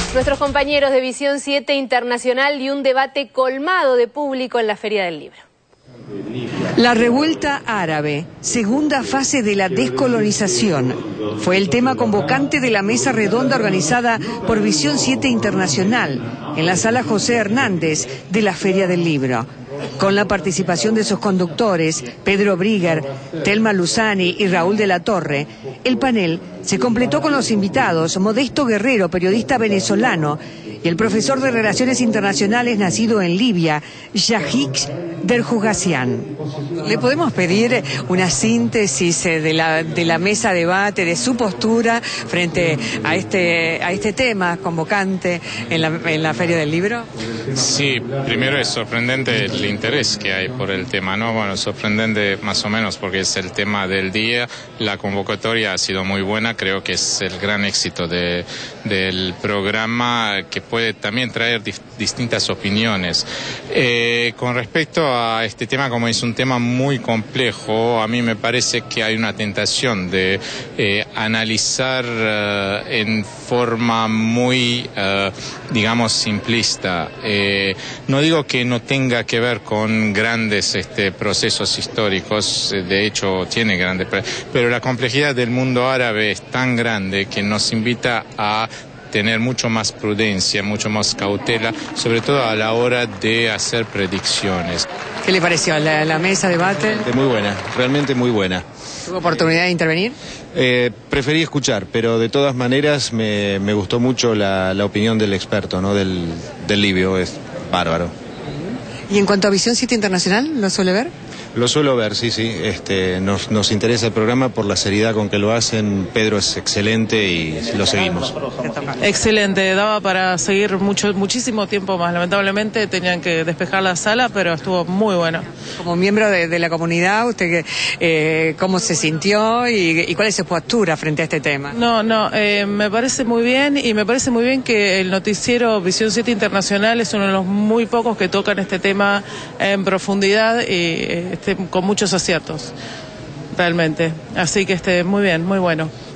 Nuestros compañeros de Visión 7 Internacional y un debate colmado de público en la Feria del Libro. La revuelta árabe, segunda fase de la descolonización, fue el tema convocante de la mesa redonda organizada por Visión 7 Internacional en la sala José Hernández de la Feria del Libro. Con la participación de sus conductores, Pedro Brigger, Telma Luzani y Raúl de la Torre, el panel se completó con los invitados Modesto Guerrero, periodista venezolano, y el profesor de Relaciones Internacionales nacido en Libia, Yahik Derjugassian. ¿Le podemos pedir una síntesis de la mesa de debate, de su postura frente a este tema convocante en la Feria del Libro? Sí, primero es sorprendente el interés que hay por el tema, ¿no? Bueno, sorprendente más o menos porque es el tema del día. La convocatoria ha sido muy buena, creo que es el gran éxito del programa, que puede también traer distintas opiniones. Con respecto a este tema, como es un tema muy complejo, a mí me parece que hay una tentación de analizar en forma muy, digamos, simplista. No digo que no tenga que ver con grandes procesos históricos, de hecho tiene grandes, pero la complejidad del mundo árabe es tan grande que nos invita a tener mucho más prudencia, mucho más cautela, sobre todo a la hora de hacer predicciones. ¿Qué le pareció la mesa de debate? Muy buena, realmente muy buena. ¿Tuvo oportunidad de intervenir? Preferí escuchar, pero de todas maneras me gustó mucho la opinión del experto, ¿no? del libio, es bárbaro. ¿Y en cuanto a Visión 7 Internacional, lo suele ver? Lo suelo ver, sí. Nos interesa el programa por la seriedad con que lo hacen. Pedro es excelente y lo seguimos. Excelente, daba para seguir muchísimo tiempo más. Lamentablemente tenían que despejar la sala, pero estuvo muy bueno. Como miembro de la comunidad, ¿usted cómo se sintió y cuál es su postura frente a este tema? Me parece muy bien, y me parece muy bien que el noticiero Visión 7 Internacional es uno de los muy pocos que tocan este tema en profundidad y con muchos aciertos, realmente. Así que muy bien, muy bueno.